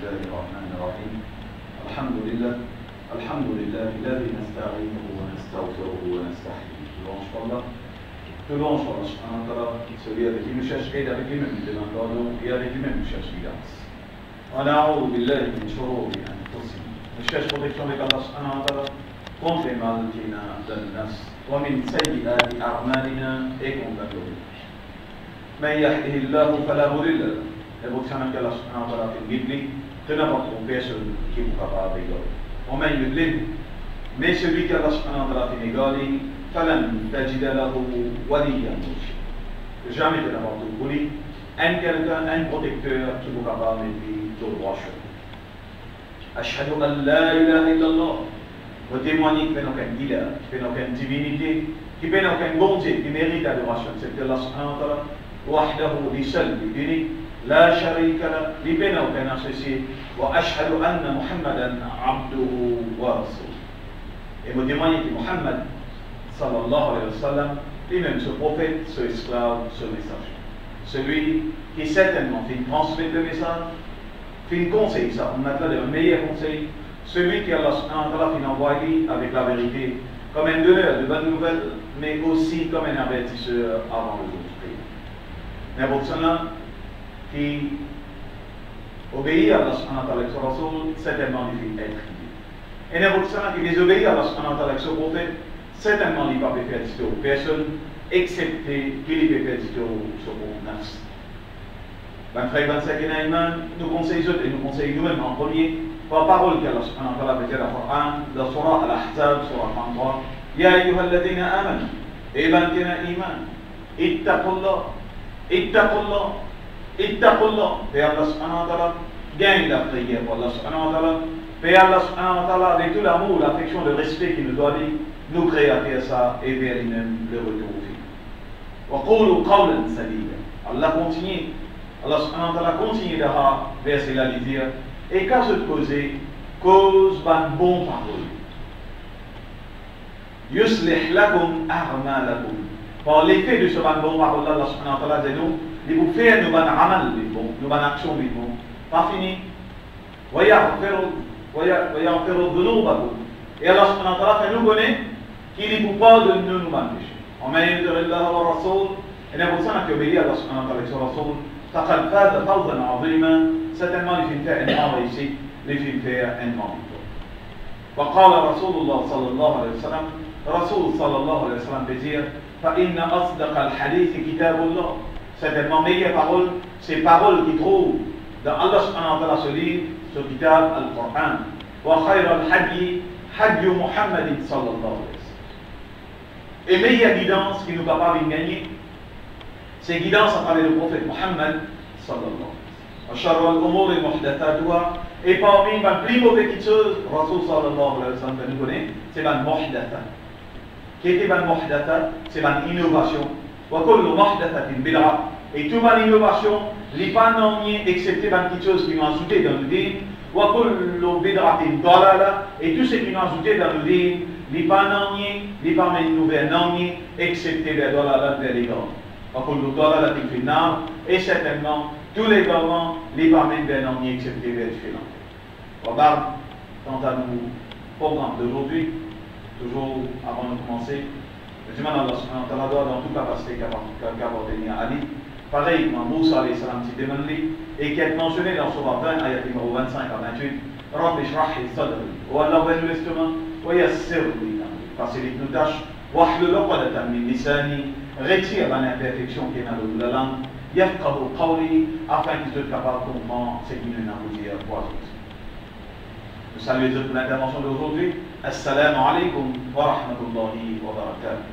الله الرحمن الرحيم الحمد لله الذي نستعينه ونستغفره ونستحييه. Louange pour Allah. Tout louange pour Allah subhanahu wa ta'ala, celui avec qui nous cherche aide, avec lui-même nous demande pardon et avec lui-même nous cherche guidance. ونعوذ بالله من شرور أنفسنا. Nous cherche protection avec Allah subhanahu wa ta'ala contre les mal qui nous donnent ومن سيئات أعمالنا et contre la gloire. من يهده الله فلا مضل له. Et vous savez que Allah subhanahu wa ta'ala fait le guide, de n'importe quelle personne qui vous capable d'égaler. ومن يضلل, mais celui qui Allah subhanahu wa ta'ala fait égaler, فلن تجد له وليا مرشدا. Jamais de n'importe où lui, un protecteur qui vous capable de lui tout droit chemin. أشهد أن لا إله إلا الله. Vous témoignez qu'il n'y a aucun guide, qu'il n'y a aucune divinité, qu'il n'y a aucun bon Dieu qui mérite l'adoration. C'est que Allah subhanahu wa ta'ala, وحده لسل بدينه لا شريك له لبنا وكان associé وأشهد أن محمدا عبده ورسوله. Et vous témoignez que Muhammad sallallahu alayhi wa sallam, lui-même ce prophète, ce esclave, ce messager. Celui qui certainement fait transmettre le message, fait conseil, ça on a là le meilleur conseil, celui qui Allah subhanahu wa ta'ala fait envoyer avec la vérité, comme un donneur de bonnes nouvelles, mais aussi comme un avertisseur avant le jour du pays. Mais pour cela, qui obéit à Allah subhanahu wa ta'ala avec son rasoul, certainement il fait être guidé. Et pour cela, qui désobéit à Allah subhanahu wa ta'ala avec son prophète, certainement il ne va pas faire discours aux personnes, excepté qu'il peut faire discours sur son nafs. 23 et 25 nous conseillons et nous conseillons nous-mêmes en premier, par parole qu'Allah subhanahu wa ta'ala fait dans le Coran, dans Surah Al-Ahzab, Surah 33, Ya ayyuhalladhina amanu, et bantina iman, ittaqullah, ittaqullah, ittaqullah. Et Allah subhanahu wa ta'ala gagne la prière pour Allah subhanahu wa ta'ala. Et Allah subhanahu wa ta'ala, avec tout l'amour, l'affection, le respect qu'il nous doit dire, nous créer à faire ça et vers lui-même le retour au film. Wa qulu qawlan sadida. Allah continue. Allah subhanahu wa ta'ala continue de verser la dire et qu'à se causer, cause ban bon parole. Yuslih lakum a'malakum. Par l'effet de ce ban bon parole, Allah subhanahu wa ta'ala dit nous, il vous fait nous ban amal, nous ban action, pas fini. Wa yaghfiru dhunubakum. Et Allah subhanahu wa ta'ala fait nous connaître qu'il vous pardonne nous ban péchés. On m'a dit de Allah wa Rasoul, et la personne qui obéit à Allah subhanahu wa ta'ala avec son Rasoul, فقد فاز فوزا عظيما. Certainement les films faire un grand réussite, les films faire un grand victoire. وقال رسول الله صلى الله عليه وسلم, رسول صلى الله عليه وسلم peut dire فإن أصدق الحديث كتاب الله. Certainement meilleure parole, c'est paroles qui trouvent dans Allah subhanahu wa ta'ala ce livre, ce kitab al-Qur'an. وخير الحدي حدي محمد صلى الله عليه وسلم. Et meilleure guidance qui nous capable de gagner, c'est guidance à travers le prophète Muhammad sallallahu alayhi wa sallam. Et parmi les plus mauvaises choses, Rasul sallallahu alayhi wa sallam nous connaît, c'est la muhdatha. Qu'est-ce que la muhdatha? C'est l'innovation. Wa kullu muhdathatin bid'a. Et toute innovation, les pas non excepté les petites choses qui ont ajouté dans le din. Wa kullu bid'atin dalala. Et tout ce qui ont ajouté dans le din, les pas non les pas une nouvelle non excepté les dalala vers les grands. Et certainement, tous les governments, les parments d'un an excepté vers le Sri Lanka. Regarde, quant à nous, programme d'aujourd'hui, toujours avant de commencer, le Juman Allah subhanahu wa ta'ala dans toute capacité qu'a apporté à Ali, pareil, Moussa alayhi salam s'y demandé, et qui est mentionné dans Surah 20, ayat numéro 25 à 28, Rabbi shrah li sadri, wa Allah ouvre l'estomac, wa yassir li amri, facilite nos tâches, wa hlul uqdatan min lisani, retire l'imperfection qui est dans la langue, yafqahu qawli, afin qu'il soit capable de comprendre ce qu'il nous a dit pour nous. Nous saluons les autres pour l'intervention d'aujourd'hui. Assalamu alaikum wa rahmatullahi wa barakatuh.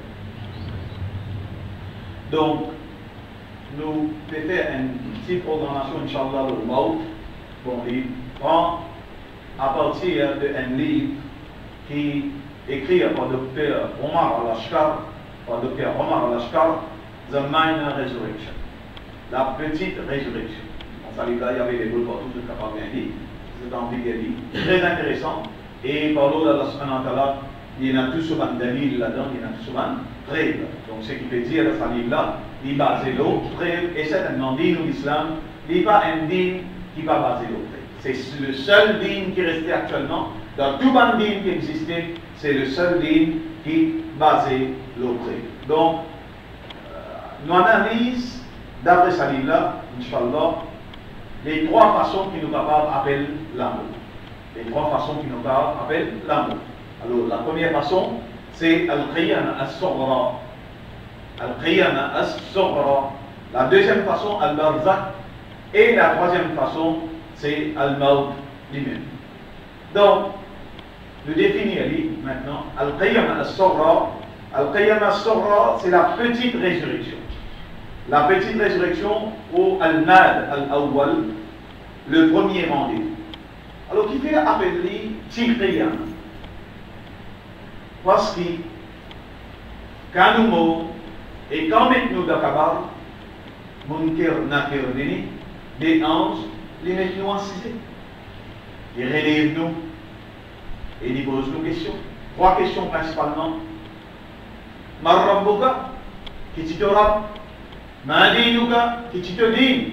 Donc, nous faisons une petite programmation, Inch'Allah, le Maut, bon livre, prend à partir d'un livre qui est écrit par le docteur Omar Al-Ashkar, par le docteur Omar Al-Ashkar, The Minor Resurrection, la petite résurrection. Dans ce livre-là, il y avait des groupes partout de capables bien dit. C'est un livre très intéressant. Et par l'eau d'Allah subhanahu wa ta'ala, il y en a tout souvent dalil là-dedans, il y en a tout souvent preuve. Donc ce qui veut dire dans ce livre-là, il base l'eau, preuve, et certainement dit nous l'islam, il n'est pas un dîme qui va baser l'eau preuve. C'est le seul dîme qui restait actuellement. Dans tout le dîme qui existait, c'est le seul dîme qui basait l'auprès. Donc, nous analysons, d'après ce livre-là, Inch'Allah, les trois façons qui nous appellent l'amour. Les trois façons qui nous appellent l'amour. Alors, la première façon, c'est Al-Qiyana As-Soghra. Al-Qiyana As-Soghra. La deuxième façon, Al-Barzakh. Et la troisième façon, c'est Al-Maut lui-même. Donc, nous définissons maintenant Al-Qiyana As-Soghra. Al-Qiyana As-Soghra, c'est la petite résurrection. La petite résurrection ou Al-Mad Al-Awwal, le premier rendez-vous. Alors, qui fait appeler Qiyana? Parce que quand nous mourons et quand nous d'Akabar, Munkir Nakir Dini, des anges, les mettent nous en cité. Ils relèvent nous et ils posent nos questions. Trois questions principalement. Marrabbuka, qui tu te rab, Madinuka, qui tu te dis.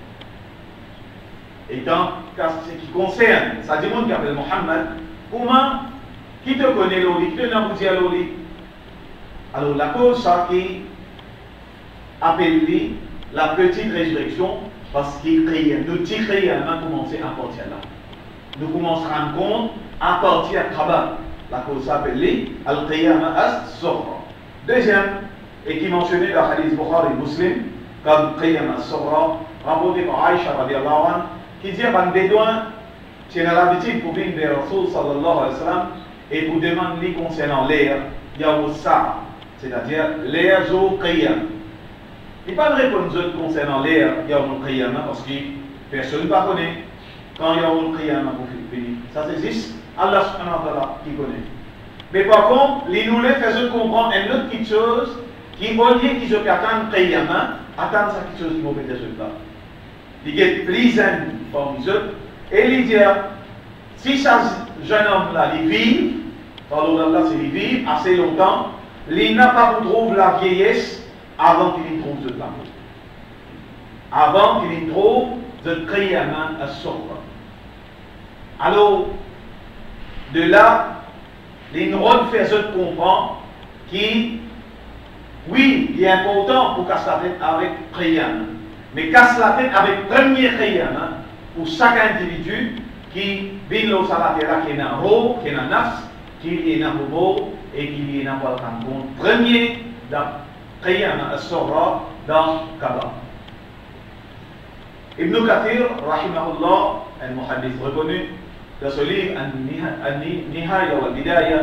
Et dans ce qui concerne, ça dit monde qui appelle Mohammed, comment qui te connaît l'oli, qui te n'a pas dit à l'oli. Alors la cause ça qui appelle la petite résurrection, parce qu'il crée, nous créons à commencer à partir là. Nous commençons à rendre compte à partir de travail. La cause s'appelle Al-Qiyama As-Soghra. Deuxième, et qui mentionnait dans le hadith Bukhari Muslim, comme Qiyama As-Soghra, rapporté par Aïcha radiallahu anha, qui dit à un bédouin, tu as l'habitude pour venir vers Rasul sallallahu alayhi wa sallam et pour demander concernant l'air, Yawussa, c'est-à-dire l'air au Qiyam. Il n'y a pas de réponse concernant l'air Yawul Qiyamah parce que personne ne connaît quand Yawul Qiyamah vous finit. Ça existe, Allah subhanahu wa ta'ala qui connaît. Mais par contre, les nous les faisons comprendre une autre petite chose qui est liée qui se peut attendre Qiyamah, attendre ça quelque chose qui va faire des résultats. Il y a plus d'un parmi eux et il dit si ce jeune homme-là, il vit, parlons d'Allah, c'est il vit assez longtemps, il n'a pas trouvé la vieillesse avant qu'il y trouve de l'amour. Avant qu'il y trouve de Qiyama As-Soghra. Alors, de là, les neurones font comprendre qui, oui, il est important pour casser la tête avec Qiyama, mais casse la tête avec premier Qiyama pour chaque individu qui vit au salatera qui est un ro, qui est un nafs, qui est un bobo et qui est un balkan. Premier dans Qiyama As-Soghra dans Kaaba. Ibn Kathir, rahimahullah, un muhaddith reconnu, dans ce livre, An-Nihaya wa Bidaya,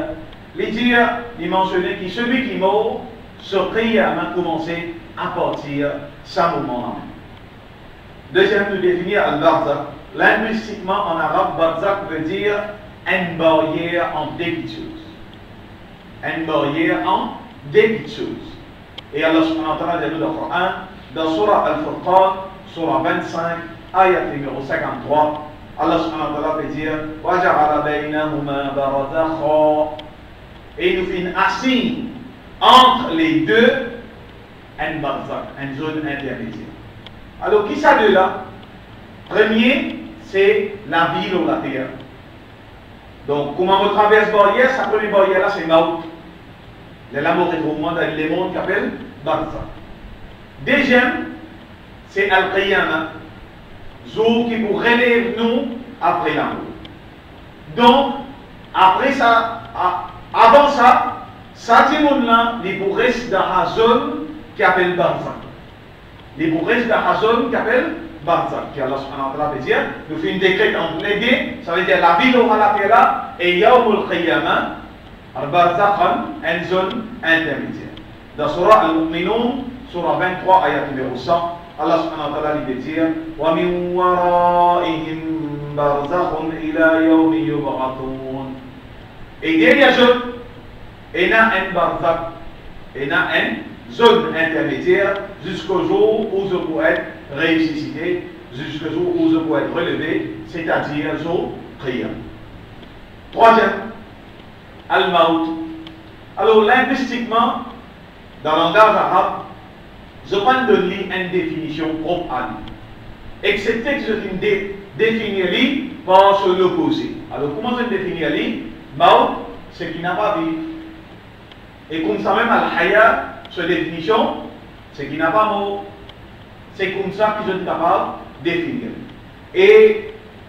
il mentionnait que celui qui meurt, ce Qiyama a commencé à partir sans moment. Deuxième, nous définir Al-Barzakh. Linguistiquement, en arabe, Barzakh veut dire une barrière en début de choses. Une barrière en début de choses. Et Allah subhanahu wa ta'ala dit dans le Coran, dans Surah Al-Furqan, Surah 25, ayat numéro 53, Allah subhanahu wa ta'ala peut dire وَجَعَلَ بَيْنَهُمَا بَرَزَخًا. Et nous faisons assis entre les deux un barzakh, une zone intermédiaire. Alors, qui ça de là? Premier, c'est la ville ou la terre. Donc, comment on traverse la barrière? Sa première barrière là, c'est Maout. L'amour est au monde, les mondes qui appellent Barzakh. Deuxième, c'est Al-Qiyama. Zou qui vous relève nous après l'amour. Donc, après ça, avant ça, ça dit là, les vous restent dans la zone qui appelle Barzakh. Les vous restent dans la zone qui appelle Barzakh. Qui Allah subhanahu wa ta'ala veut dire, nous faisons une décret entre les deux, ça veut dire la vie aura la terre et Yawmul Qiyamah, Al-Barzakhan, une zone intermédiaire. Dans Surah Al-Mu'minun, Surah 23, ayat numéro 100, Allah subhanahu wa ta'ala lui dit وَمِنْ وَرَائِهِمْ بَرْزَخٌ إِلَى يَوْمِ يُبْعَثُونَ. Et derrière eux, il y a un barzakh, il y a une zone intermédiaire jusqu'au jour où je pourrais être ressuscité, jusqu'au jour où je pourrais être relevé, c'est-à-dire jour prière. Troisième, Al-Maut. Alors, linguistiquement, dans le langage arabe, je prends de lui une définition propre à lui. Excepté que je dis définir par son opposé. Alors, comment se définir Maut, c'est qui n'a pas vécu. Et comme ça même, Al-Haya, cette définition, c'est qui n'a pas mort. C'est comme ça qu'ils sont capables de définir. Et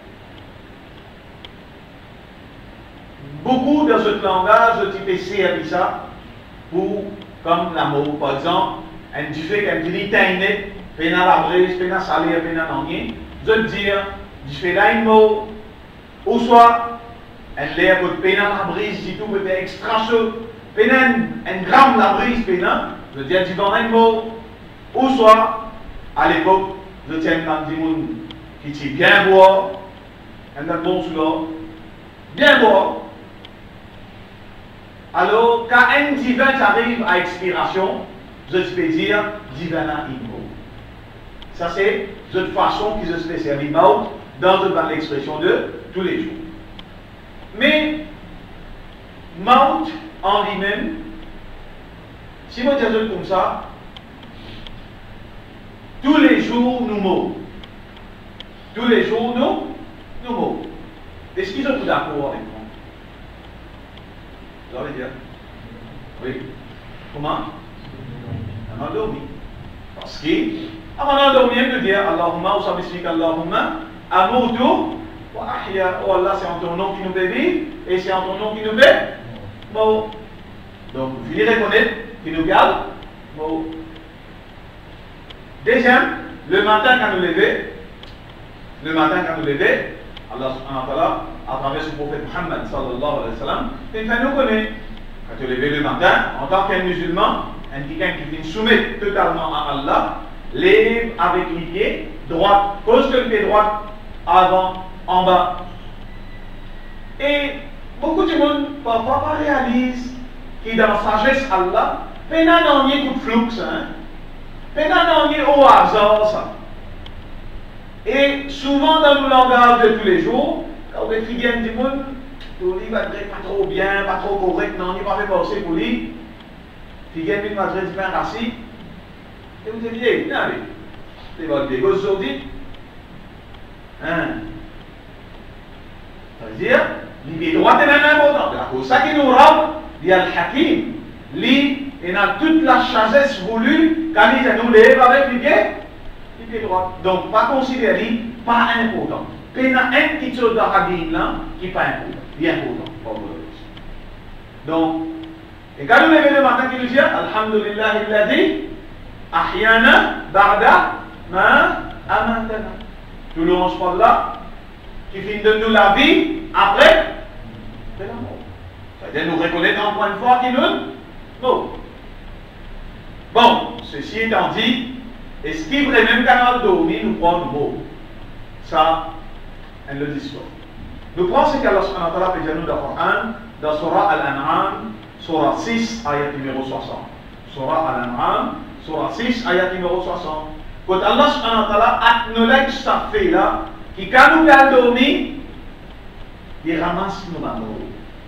beaucoup dans ce langage, tu peux servir ça pour, comme l'amour, par exemple, un du fait qu'un dit taïnet, pena la brise, pena salaire, pena n'en je veux dire, du fait d'un mot, ou soit, un l'air de pena la brise, dit tout, peut être extra chaud, pena un gramme la brise, pena, je veux dire, du dans un mot, ou soit, à l'époque, je tiens un petit monde qui dit bien boire, un bon sous bien boire. Alors, quand un divin arrive à expiration, je peux dire divina immo. Ça, c'est de façon qui se fait servir maut dans l'expression de tous les jours. Mais, maut en lui-même, si on dit comme ça, tous les jours nous mourons. Tous les jours nous mourons. Est-ce qu'ils sont d'accord avec moi? Vous allez dire? Oui. Comment? On a endormi. Parce que, avant d'endormir, on peut dire Allahumma, ou ça m'explique Allahumma, amoutu, wa ahya. Oh Allah, c'est en ton nom qui nous fait vivre, et c'est en ton nom qui nous fait mort. Donc, vous finirez reconnaître qui nous garde mort. Deuxième, le matin quand nous levons, Allah subhanahu wa ta'ala, à travers son prophète Muhammad sallallahu alayhi wa sallam, il fait nous connaître. Quand tu lèves le matin, en tant qu'un musulman, un quelqu'un qui vient soumettre totalement à Allah, lève avec les pieds droits, pose le pied droit avant, en bas. Et beaucoup de monde parfois pas réalise qu'il dans la sagesse Allah, peina n'en y coup de flux, peina n'en y au hasard ça. Et souvent dans le langage de tous les jours, quand les filles viennent du monde, tout le va être pas trop bien, pas trop correct, non, il va pas fait forcer pour lui. Filles viennent du madrid bien rassis. Et vous dites, viens, allez, c'est votre dégo aujourd'hui. Hein? Ça veut dire, l'idée droite est même importante. C'est pour ça qu'il nous rend, il y a le hakim, lui, il a toute la sagesse voulue, quand il nous lève avec les pieds droits. Donc, pas considéré, pas important. Il y a un petit chose dans la Bible qui n'est pas important, bien important. Donc, et quand nous levons le matin, qui nous dit Alhamdulillah, il a dit Ahyana, Barda, Ma, Amantana. Nous louons pas là, qui finit de nous la vie après de la mort. C'est-à-dire nous reconnaître encore une fois qu'il nous mort. Bon, ceci étant dit, est-ce qu'il vrai même quand on dormit, nous prenons le mot? Ça, elle le dit. Nous prenons ce qu'Allah subhanahu wa ta'ala peut dire nous dans le Coran, dans Surah Al-An'am, Surah 6, ayat numéro 60. Surah Al-An'am, Surah 6, ayat numéro 60. Quand Allah subhanahu wa ta'ala acknowledge ça fait là, qui quand nous avons dormi, il ramasse nos amours.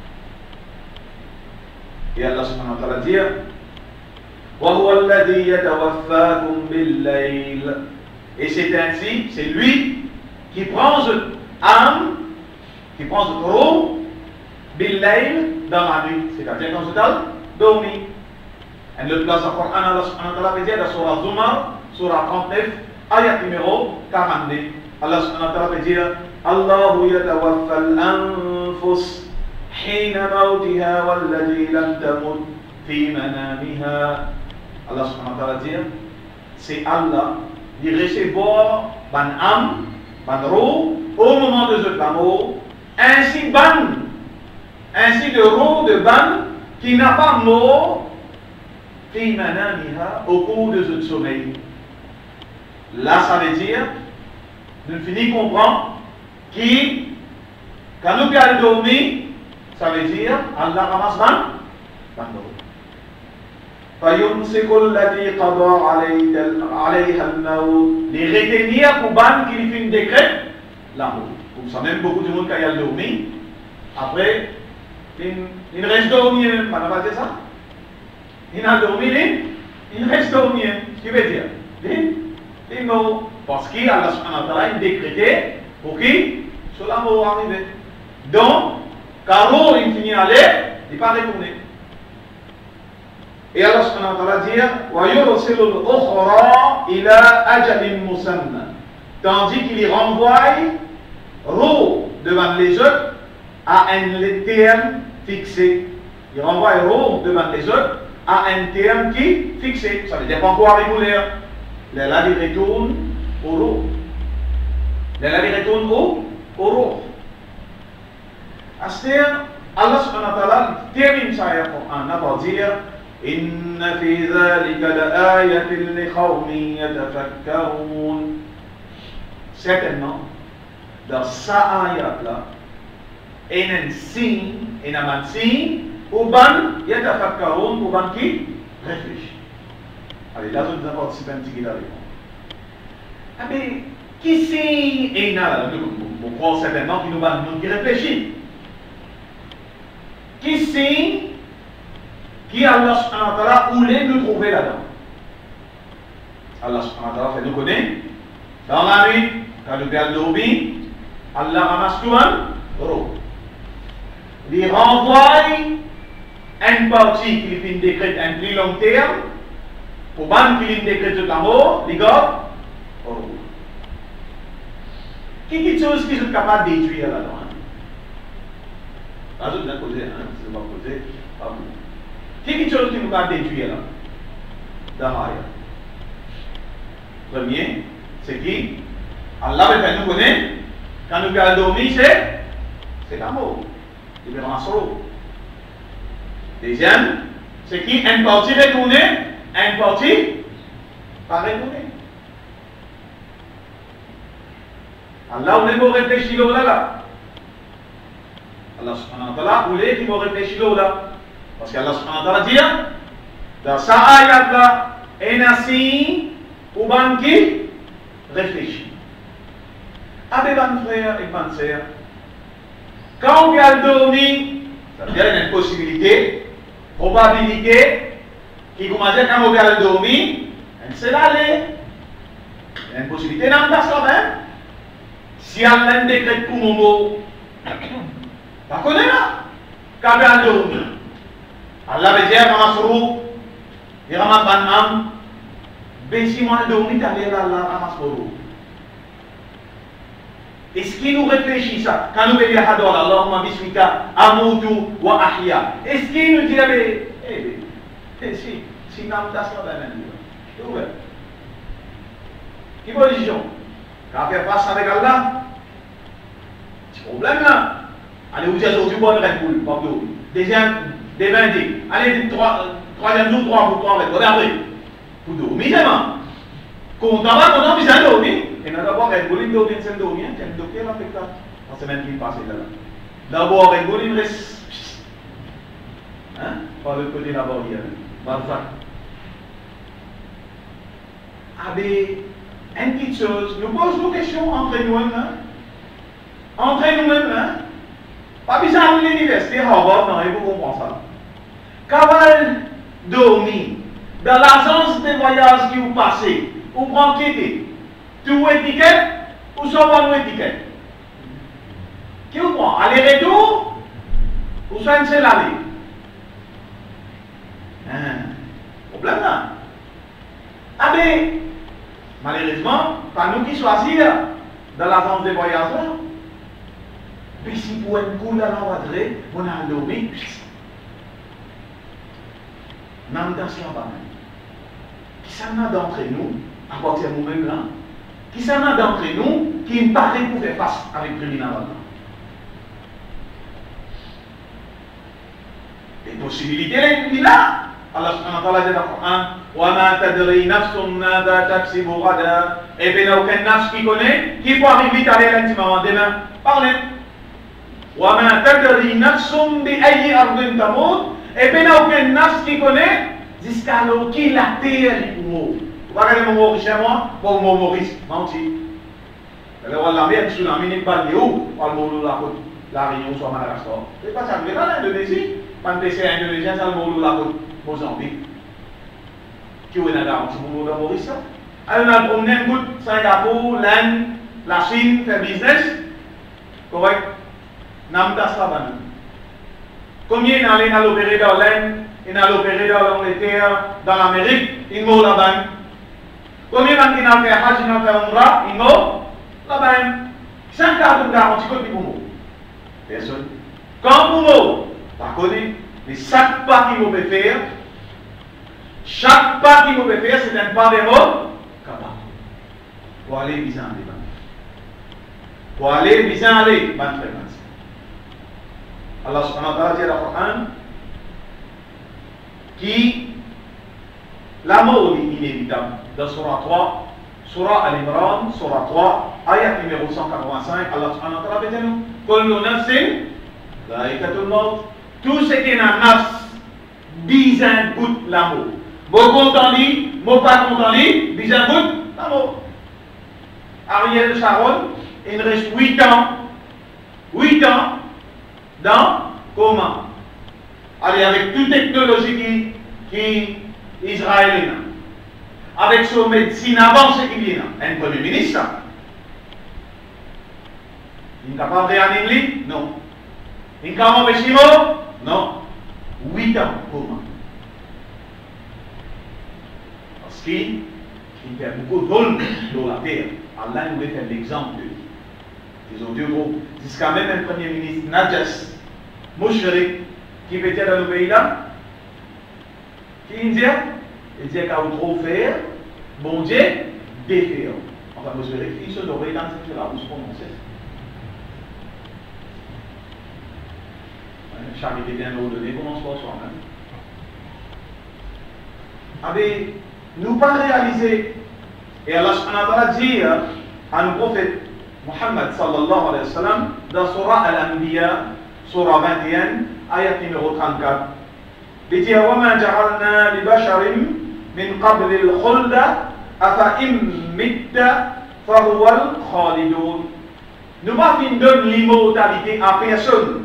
Et Allah subhanahu wa ta'ala dit, وَهُوَ الَّذِي يَتَوَفَّاكُمْ بِاللَّيْلِ. Et c'est ainsi, c'est lui qui prend cette âme, qui prend cette roue, bil-layl, dans la nuit. C'est-à-dire quand c'est dormi. Et le place du Coran, Allah subhanahu wa ta'ala dit dans Surah Zumar, Surah 39, ayat numéro 42. Allah subhanahu wa ta'ala dit Allahu yatawaffa al-anfus hina mawtiha walladhi lam tamut fi manamiha. Allah subhanahu wa ta'ala dit c'est Allah qui recevoir ban âme, ban roue au moment de ce mort, ainsi de roue de ban qui n'a pas mort fi manamiha au cours de ce sommeil. Là, ça veut dire, nous finissons comprendre qui, quand nous allons dormir, ça veut dire, Allah ramasse ban roue. فَيُمْسِكُ الَّذِي قَضَى عَلَيْهَا الْمَوْتِ. Les retenir pour ban qui fait une décret, la mort. Comme ça, même beaucoup de monde quand il a dormi, après, il reste dormi, on n'a pas dit ça? Il a dormi, il reste dormi. Ce qui veut dire, il est mort. Parce qu'Allah subhanahu wa ta'ala a décrété pour qui? Cela va arriver. Donc, quand il finit à aller, il ne va pas retourner. Et Allah subhanahu wa ta'ala dit وَيُرْسِلُ الْأُخْرَى إِلَىٰ أَجَلٍ مُسَمًّى, tandis qu'il y renvoie Roh devant les autres à un terme fixé. Il renvoie Roh devant les autres à un terme qui est fixé. Ça veut dire pas encore régulier. Les là, il retourne au Roh. Les là, il retourne au Roh. C'est-à-dire, Allah subhanahu wa ta'ala termine ça pour dire إن في ذلك لآية لقوم يتفكرون. Certainement, dans ça ayat-là, il y a un signe, il y a un signe, où ban yatafakkarun, où ban qui réfléchit. Allez, là, je vous participe un petit peu à répondre. Ah mais, qui signe, et il y a, on croit certainement qu'il nous va nous qui réfléchit. Qui signe, qui Allah subhanahu wa ta'ala voulait nous trouver là-dedans. Allah subhanahu wa ta'ala fait nous connaître. Dans la nuit, quand nous perdons dormir, Allah ramasse tout un roh. Il renvoie une partie qui finit décrète un plus long terme, pour ban qui finit décrète tout en haut, il garde roh. Qui est chose qui sont capables de détruire là-dedans? Là, je vais poser, c'est pas poser, pas vous. Qui est chose qui nous a détruire là? Dans l'aya. Premier, c'est qui? Allah va nous connaître. Quand nous allons dormir, c'est l'amour. Il est en solo. Deuxième, c'est qui? Une partie retournée, une partie pas retournée. Allah voulait me réfléchir là. Allah subhanahu wa ta'ala voulait qu'il me réfléchisse là. Parce qu'Allah subhanahu wa ta'ala dit, dans sa ayat là, il y a un signe où ban qui réfléchit. Avec ban frère et ban sœur, quand on a dormi, ça veut dire qu'il y a une possibilité, probabilité, qui commence quand on a dormi, c'est l'aller. Il y a une possibilité dans le cas même. Si on a un décret pour mon mot, pas connaît là, quand on a dormi. Allah veut dire ramasse roux, il ramasse banam, ben si moi dormi, t'allais là, Allah ramasse roux. Est-ce qu'il nous réfléchit ça? Quand nous veillons à Allah, Allahumma bismika, amutu wa ahya. Est-ce qu'il nous dit, si nous avons ça, c'est ouvert. Quelle position? Quand on fait face avec Allah, c'est problème là. Allez, vous êtes aujourd'hui, bonne Red Bull, pas de deuxième. Des 20 dés. Allez, troisième jour, 3 pour 3 regardez. Pour dormir, seulement. Quand on va, on a besoin de dormir. Et nous d'abord, Red Bull, dormir, c'est dormir. C'est un docteur, là, fait ça. La semaine qui passe, là. D'abord, Red Bull, il reste. Hein? Par le côté d'abord, il y a. Balzac. Ah, ben, une petite chose. Nous posons nos questions entre nous-mêmes, hein? Entre nous-mêmes, hein? Pas besoin de l'université, Harvard, non, et vous comprenez ça. Quand vous dormez dans l'agence de voyage qui vous passez, vous prenez tout étiquette ou soit pas étiquette? Qui vous prend? Aller-retour ou soit une seule allée? Problème là. Ah ben, malheureusement, pas nous qui choisissons dans l'agence de voyage là. Mais si pour une coule à l'envadré, on a dormi. Même dans ce là-bas. Qui s'en a d'entre nous, à partir de nous-mêmes là, qui s'en a d'entre nous qui me paraît pour faire face avec le criminel là. Les possibilités, il est là. Allah subhanahu wa ta'ala dit dans le Coran, وَمَا تَدْرِي نَفْسٌ مَاذَا تَكْسِبُ غَدًا. Et bien, il n'y a aucun nafs qui connaît, qui peut arriver à aller intimement demain. Parlez. وَمَا تَدْرِي نَفْسٌ بِأَيِّ أَرْضٍ تَمُوتُ. Et bien, il n'y a aucun nafs qui connaît, jusqu'à l'eau qui la terre est pour mourir. Vous regardez mon Maurice chez moi, pour mon Maurice, menti. Alors, la mer, sur la minute, pas de où, on va le la côte, la Réunion, soit Madagascar. C'est pas ça, mais dans l'Indonésie, quand on est indonésien, ça le la côte. Mozambique. Qui est la garantie pour nous dans Maurice? Alors, on a promené un bout Singapour, l'Inde, la Chine fait business, correct? Namda Saban. Combien il allait l'opérer dans l'Inde, il allait l'opérer dans l'Angleterre, dans l'Amérique, il m'a là-bas. Combien il a fait Hajj, il a fait Umrah, il m'a là-bas. 5 cas de garantie que pour moi. Personne. Quand pour moi, par contre, mais chaque pas qu'il peut faire, chaque pas qu'il peut faire, c'est un pas de mots capable. Pour aller bien aller. Pour aller bien aller, Allah subhanahu wa ta'ala dit dans le Coran qui la mort est inévitable. Dans Surah 3, Surah Al-Imran, Surah 3, ayat numéro 185, Allah subhanahu wa ta'ala dit nous Kullu nafsin dha'iqatul maut. Tout ce qui est dans nafs, bizarre goûte la mort. Bon content dit, bon pas content dit, bizarre goûte la mort. Ariel Sharon, il reste 8 ans dans comment? Allez, avec toute technologie qui israélienne, avec son médecine avancée qui vient, un premier ministre, il n'est capable de réanimer? Non. Il est capable de mort? Non. 8 ans, comment? Parce qu'il y a beaucoup d'hommes dans la terre. Allah nous fait l'exemple de lui. Ils ont deux groupes. Jusqu'à même un premier ministre, Najas, Mouchrik, qui peut être dans le pays là, qui dit, il dit qu'à trop faire, bon Dieu, défaire. Enfin, vous vérifiez, ce devrait dans cette là, vous se prononcez. Charité bien ordonnée, commence par soi-même. Avec nous pas réaliser, et Allah subhanahu wa ta'ala dit à nos prophètes, Muhammad sallallahu alayhi wa sallam, dans Surah Al-Anbiya, Surah 21, ayat numéro 34. Il dit وَمَا جَعَلْنَا لِبَشَرٍ مِنْ قَبْلِ الْخُلْدَ أَفَإِمْ مِتَّ فَهُوَ الْخَالِدُونَ. Nous pas fin donne l'immortalité à personne,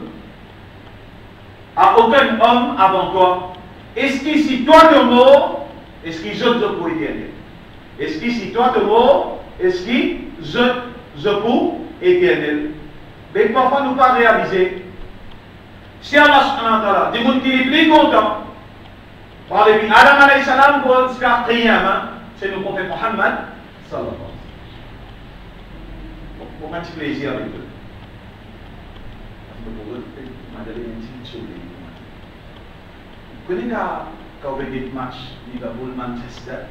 à aucun homme avant toi. Est-ce que si toi te mort, est-ce que je te pour éternel? Est-ce que si toi te mort, est-ce que je pour éternel? Mais parfois nous pas réaliser. Si Allah subhanahu wa ta'ala, des gens qui sont plus contents, par les Adam alayhi salam pour jusqu'à Qiyamah, c'est le prophète Muhammad sallallahu alayhi wa sallam. Pour un petit plaisir avec eux. Pour eux, Madeleine est une petite chose. Vous connaissez quand vous avez des matchs Liverpool-Manchester,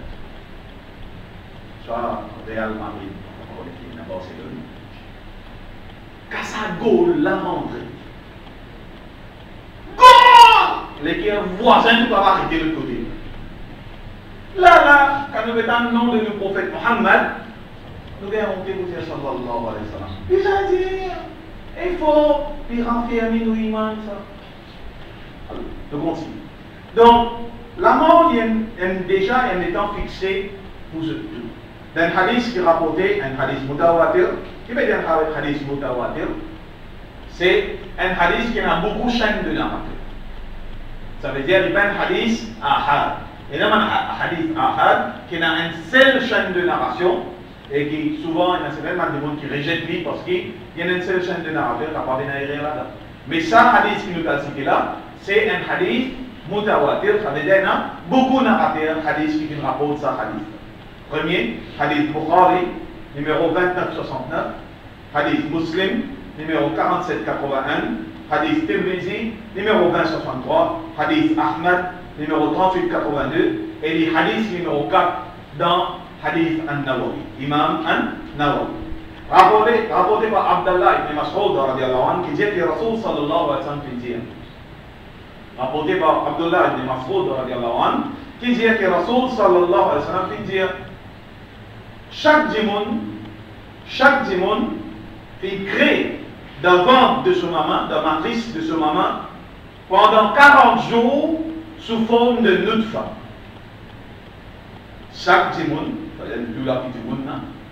soit Real Madrid, encore l'équipe de Barcelone, quand ça goal la rentrée, les voisins ne peuvent pas arrêter de côté. Là, quand nous mettons le nom de notre prophète Mohammed, nous verrons que vous êtes sallallahu alayhi wa sallam. Il a dit, il faut y renfermer nos imams. Alors, nous continuons. Donc, la mort est déjà un étant fixé pour ce tout. Dans un hadith qui est rapporté, un hadith mutawatir, qui veut dire un hadith mutawatir, c'est un hadith qui a beaucoup de chaînes de narration. Ça veut dire qu'il y a un hadith ahad. Et là, un hadith ahad qui a une seule chaîne de narration et qui souvent, il y a certainement des gens qui rejettent lui parce qu'il y a une seule chaîne de narration qui n'a pas de rien là-dedans. Mais ça, hadith qui nous a cité là, c'est un hadith mutawatir. Ça veut dire qu'il y a beaucoup de narrateurs hadith qui nous rapportent ça hadith. Premier, hadith Bukhari, numéro 2969, hadith Muslim, numéro 4781, hadith Tirmizi, numéro 2063, hadith Ahmad, numéro 3882, et les hadiths numéro 4 dans hadith An-Nawawi, Imam An-Nawawi. Rapporté par Abdallah ibn Mas'ud radiallahu anhu, qui dit que Rasul sallallahu alayhi wa sallam dit. Rapporté par Abdullah ibn Mas'ud radiallahu anhu, qui dit que Rasul sallallahu alayhi wa sallam dit chaque démon fait créer devant de ce maman, de matrice de ce maman, pendant 40 jours sous forme de nutfa. Chaque démon, d'où la petite démon,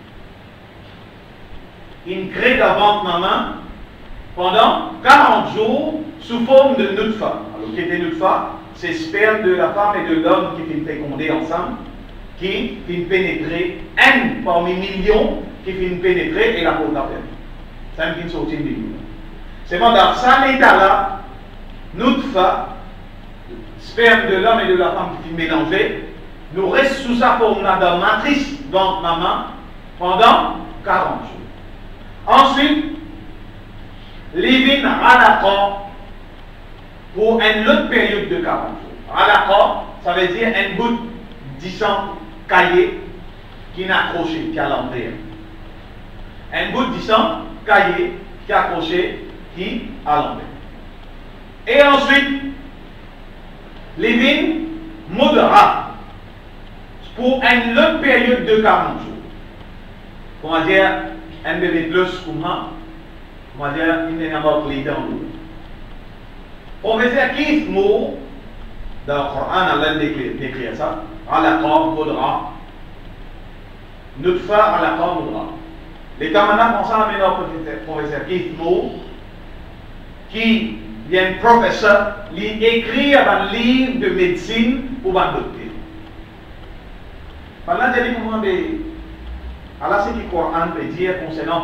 il crée devant maman pendant 40 jours sous forme de nutfa. Alors, qu'est-ce que nutfa? C'est sperme de la femme et de l'homme qui viennent féconder ensemble, qui viennent pénétrer un parmi millions qui finit pénétrer et la peau d'appel. C'est un qui sortit de l'île. C'est bon, dans ça, l'état-là, nous faisons, sperme de l'homme et de la femme qui finit mélangé, nous restons sous sa forme dans la matrice ventre maman pendant 40 jours. Ensuite, les vins à l'accord pour une autre période de 40 jours. À l'accord, ça veut dire un bout de 10 cahier qui est accroché, qui est à l'envers. Un bout de 10 cahier qui est accroché, qui est à l'envers. Et ensuite, les vins modérats pour une longue période de 40 jours. Comment dire, un bébé plus ou moins, comment dire, il n'est pas les dents. Professeur Keith Moore, dans le Coran, Allah décrit ça, à l'accord modérat, notre frère à l'accord modérat. Les camarades pensent à un professeur Keith Moore, qui est un professeur, qui écrit un livre de médecine pour un docteur. Maintenant, je dis comment alors ce que le Coran peut dire concernant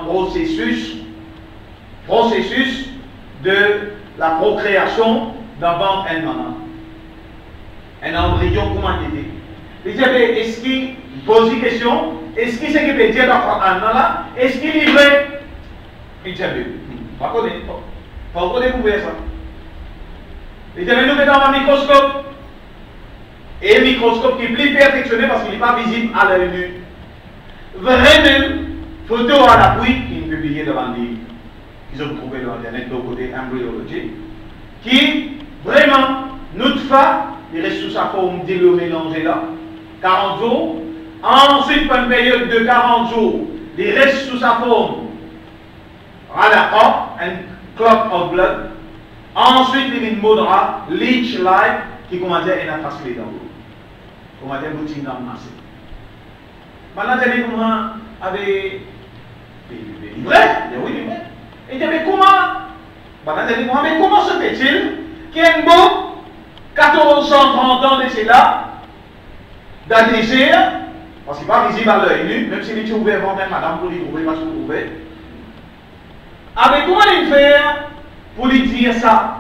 processus de la procréation d'un ventre et maman. Un embryon, comment il dit? Il dit, est-ce qu'il pose une question? Est-ce qu'il sait qu'il peut dire dans le Coran là? Est-ce qu'il est vrai? Il dit, pas connaître. Pas découvrir ça. Il dit, mais nous mettons un microscope. Et un microscope qui est plus perfectionné parce qu'il n'est pas visible à l'œil nu. Vraiment, photo à l'appui, qui est publiée devant le livre, qu'ils ont trouvé dans Internet, de côté Embryology, qui, vraiment, notre fa, il reste sous sa forme de le mélanger là, 40 jours. Ensuite, pour une période de 40 jours, il reste sous sa forme à l'accord, un clot of blood. Ensuite, il y a une modra, leech light, qui, comment dire, est affacée dans l'eau. Comment dire, boutique dans le marché. Maintenant, vous avez comment avec des livrets, oui, des livrets. Et vous avez comment, maintenant, vous avez comment, mais comment se fait-il qu'il y ait un beau 1430 ans de cela, d'un désert, parce qu'il n'est pas visible à l'œil nu, même s'il est ouvert avant même madame pour lui trouver, parce que vous trouvez. Avec comment il fait pour lui dire ça?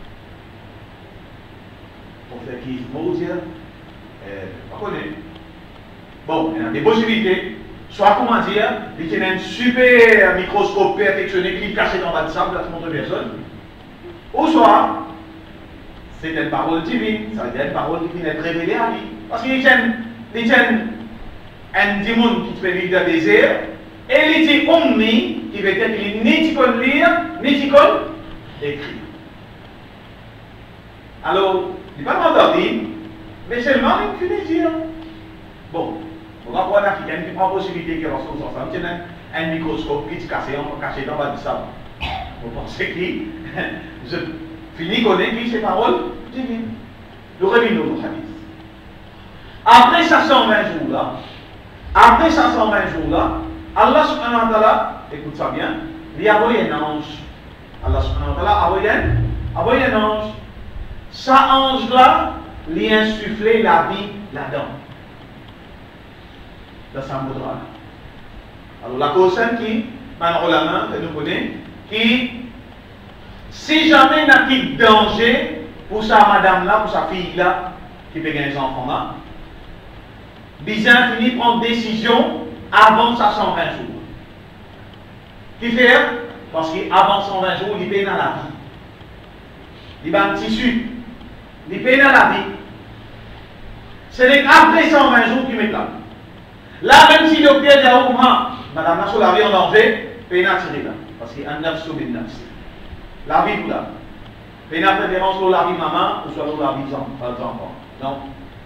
Pour faire qui faut dire, pas connaître. Bon, il y a des possibilités. Soit, comment dire, il y a un super microscope perfectionné qui est caché dans le sable, là, tout montre personne. Ou soit, c'est une parole divine, ça veut dire une parole qui vient être révélée à lui. Parce qu'il y a un démon qui fait vivre dans le désert, et il dit omni, qui veut dire qu'il n'est ni qu'on lire, ni qu'on écrire. Alors, il n'est pas m'endormir, mais seulement il peut dire. Bon. On va voir qu'il y a une possibilité qu'il y a un microscope qui est caché dans le sable. Vous pensez qui je finis connaître qui ces paroles divines. Nous revenons au hadith. Après 520 jours là, Allah subhanahu wa ta'ala, écoute ça bien, il a envoyé un ange. Allah subhanahu wa ta'ala a envoyé un ange. Ce ange là, lui a insufflé la vie là-dedans. Dans sa moudra. Alors la cause qui, maintenant la main, que nous connaissons, qui, si jamais il n'y a pas de danger pour sa madame là, pour sa fille là, qui peut gagner des enfants là, Bizarre finit prendre décision avant sa 120 jours. Qui fait? Parce qu'avant 120 jours, il peine dans la vie. Il a un tissu. Il peine dans la vie. C'est après 120 jours qu'il met là. Là, même si le docteur dit à Ouma, madame, sur la vie en danger, peine à tirer là. Parce qu'il y a un neuf sur une neuf. La vie pour là. Peine à préférence sur la vie maman ou sur la vie des enfants. Non.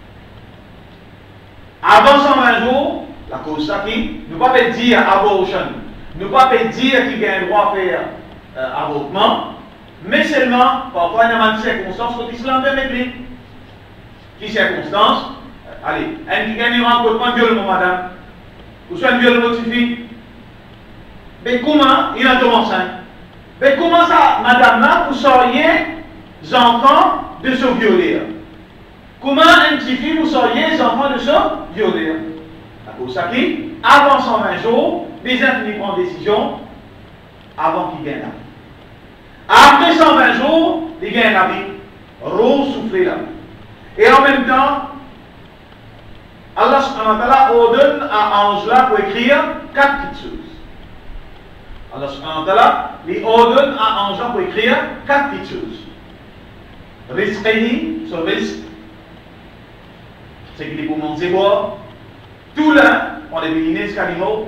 Avant 120 jours, la cause ça qui, ne pas dire abortion, ne pas dire qu'il a un droit à faire avortement, mais seulement, parfois il y a une circonstance que l'islam peut mettre. Qui circonstance? Allez, un qui gagne un rencontre, violement madame, ou soit un viol notifié. Mais comment il a tombé enceinte? Mais comment ça, madame là, vous seriez enfants de se violer? Comment un petit fille vous seriez enfants de se violer? La cause ça qui, avant 120 jours, déjà fini prendre décision avant qu'il gagne la vie. Après 120 jours, il gagne la vie, ressouffler la vie. Et en même temps, Allah subhanahu wa ta'ala ordonne à Ange là pour écrire 4 petites choses. Allah subhanahu wa ta'ala lui ordonne à Ange là pour écrire 4 petites choses. Rizqini, son risque, c'est qu'il est pour manger boire. Tout là, on est béliné ce animaux.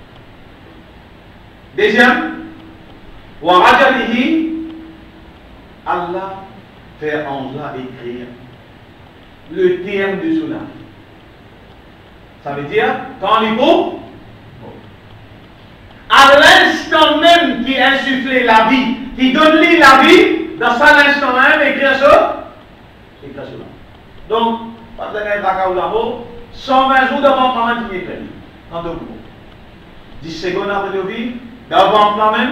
Deuxième, wa rajalihi, Allah fait Ange là écrire le terme de cela. Ça veut dire, quand il faut, à l'instant même qui insuffle la vie, qui donne lui la vie, dans ça l'instant même, écrire ça, écrire cela. Donc, pas de gagner la 120 jours devant quand même qui est prévu. En 2 mots. 10 secondes après de vie, devant quand même.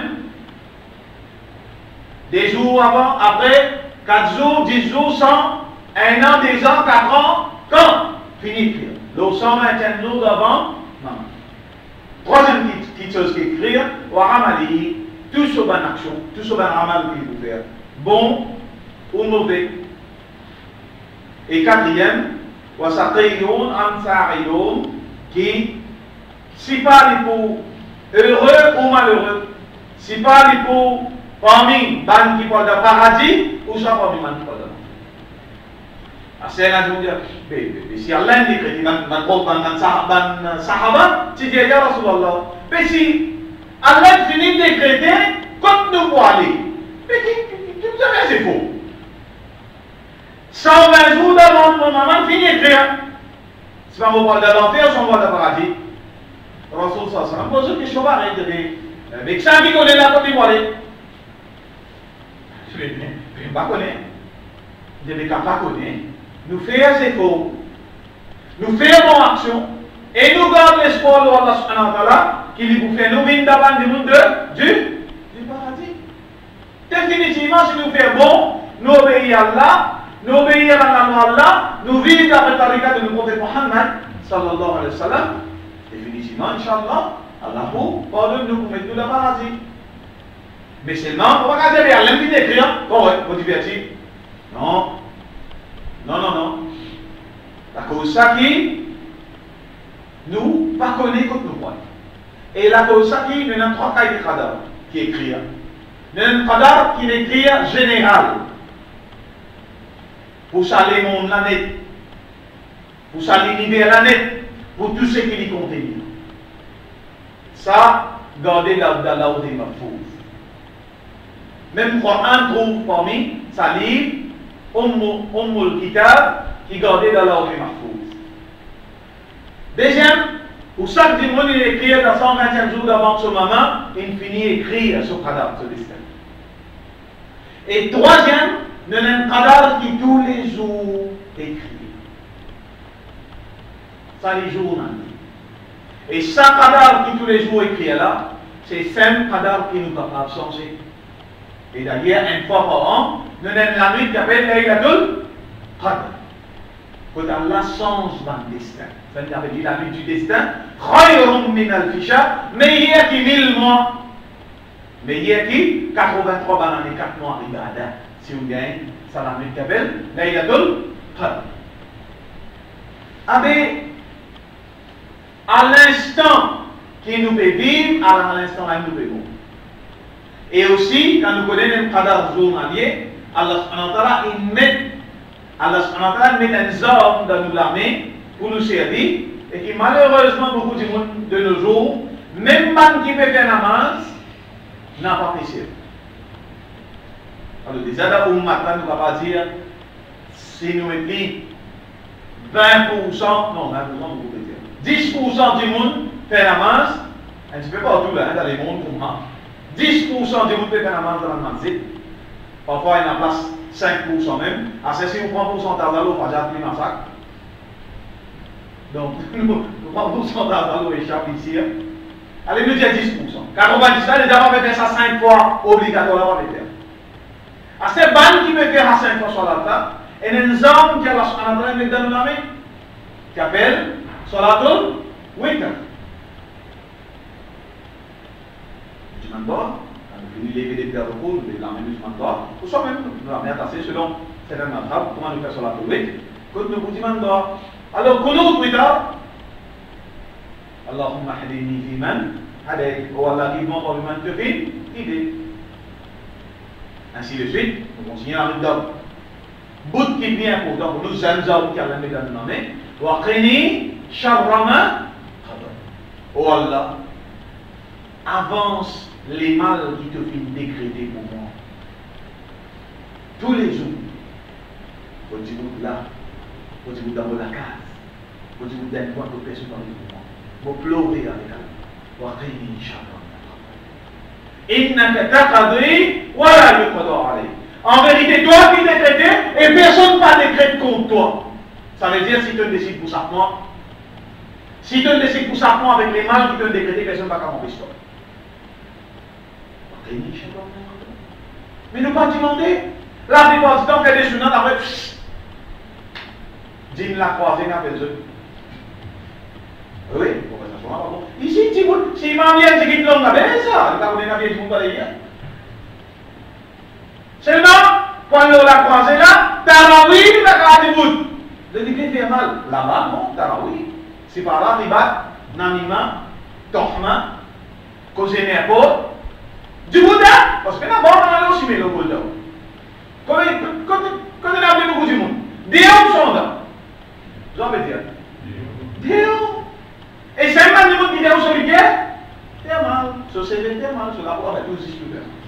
Des jours avant, après, 4 jours, 10 jours, 100, 1 an, 2 ans, 4 ans, quand fini de le 121 jours devant, non. Troisième petite chose qu'écrire, Waramali, tout ce bonne action, tout ce bon amal qu'il vous faire, bon ou mauvais. Et quatrième, Wasaqayoun Ansariyoun, qui, si pas pour heureux ou malheureux, si pas pour parmi ban qui parle de paradis, ou soit parmi ban qui parle de c'est un jour de si Allah dit que ban sahaba, tu dis ya Rasulallah, mais si Allah finit de décréter, comme nous pour aller, mais tu me dis c'est faux. 120 jours d'avant mon maman finit d'écrire. C'est pas mon parle de l'enfer, son parle de paradis. Rasul sallallahu pose une question pareille, mais ça qui connaît la côté moi. Je ne vais pas connaître. Je ne vais pas connaître. Nous faisons ses faux, nous faisons bonne action, et nous gardons l'espoir de Allah subhanahu wa ta'ala qui nous fait nous venir d'avant du monde du paradis. Définitivement, si nous faisons bon, nous obéissons à Allah, nous obéissons à Allah, nous vivons d'après la tariqa de notre prophète Muhammad sallallahu alayhi wa sallam, définitivement, Inch'Allah, Allah vous pardonne nous pour mettre nous dans le paradis. Mais seulement, on va pas dire, Allah qui d'écrire, pour divertir. Non. Non. La cause ça qui nous pas connaît comme nous voyons. Et la cause ça qui nous avons 3 cas de qadar qui écrit. Nous avons un qadar qui écrit général. Pour saler mon l'année, pour saler l'hiver l'année, pour tout ce qui y contient. Ça, gardez dans la haute des mahfouz. Même Coran trouve parmi sa livre Ummul Kitab qui gardait dans l'ordre mahfouz. Deuxième, pour ça que Dimon il écrit dans 120e jour d'avant ce moment, il finit écrire sur Qadar, ce destin. Et troisième, nous avons un Qadar qui tous les jours écrit. Ça les jours on et ça Qadar qui tous les jours écrit là, c'est 5 Qadar qui nous capable de changer. Et d'ailleurs, une fois par an, nous avons la nuit qui appelle Laylatul Qadr. Quand Allah change le destin. Ça veut dire la nuit du destin. Khayrun min al-fisha, meilleur qui 1000 mois. Meilleur qui 83 bananes et 4 mois ibada. Si vous gagnez, ça la nuit qui appelle Laylatul Qadr. Avec, à l'instant qui nous fait vivre, à l'instant là, nous vivons. Et aussi, quand nous connaissons un qadar journalier, Allah subhanahu wa ta'ala, il met un homme dans l'armée pour nous servir, et qui malheureusement, beaucoup de monde de nos jours, même man qui peut faire namaz, n'a pas fait servir. Alors, déjà, là, nous ne pouvons pas dire, si nous mettons 20%, non, 20%, vous pouvez dire, 10% du monde fait namaz, un petit peu partout là, dans les mondes comme ça. 10% du monde peut faire la manche dans la manzite. Parfois, il y en a place 5% même. Alors, si vous prenez pourcentage de l'eau, on va déjà plus massacre. Donc, nous prenons pourcentage de l'eau échappe ici. Allez, nous dire 10%. Car on va dire ça, les gens vont faire ça 5 fois obligatoirement. Alors, c'est ban qui peut faire à 5 fois sur l'altar. Et il y a des hommes qui ont dans l'armée qui appellent Salatul Witr. chemin de bord, quand nous finissons lever des pierres de cours, nous l'amener du chemin de bord, ou soit même nous l'amener attacher selon certaines attrapes, comment nous faire sur la théorie, quand nous vous chemin de bord. Alors, qu'on nous plus tard, Allahumma hadini fi man hadayt, oh Allah, guide-moi par le man te fait, guidé. Ainsi de suite, nous continuons avec d'autres. Bout qui vient pourtant pour nous jeunes hommes qui allaient nous nommer, wa qini sharrama. Oh Allah, avance les mâles qui te viennent décréter pour moi. Tous les jours, vous dites là, vous dites dans la case, vous dites d'un point de personne dans le mouvement, vous pleurez avec Allah. Wa qini sharrama. Innaka taqdi wa la yuqda alayk. En vérité, toi qui décrètes et personne ne va décréter contre toi. Ça veut dire si tu décides pour ça, moi. Si tu décides pour ça, moi, avec les mâles qui te décréter, personne ne va m'empêcher toi. Mais nous pas demander. La plupart du temps, fait des journaux après. Dis la croisée, n'a fait eux. Oui, ici, si ma vient dit qu'il l'on a bien ça, il va venir du monde pareil. Seulement, quand on l'a croisé là, Tarawi, il va garder bout. Le décret fait mal. Là-bas, non, Tarawi. C'est par là, Ribat, Namima, Tohma, Kozenerpo, du Bouddha. Parce que d'abord, on a aussi mis le Bouddha. Quand on a appelé beaucoup du monde, Dieu sont là. Vous en dire Dieu. Et c'est un man qui dit au solitaire, c'est mal, société, c'est mal, c'est la voie, tout aussi super.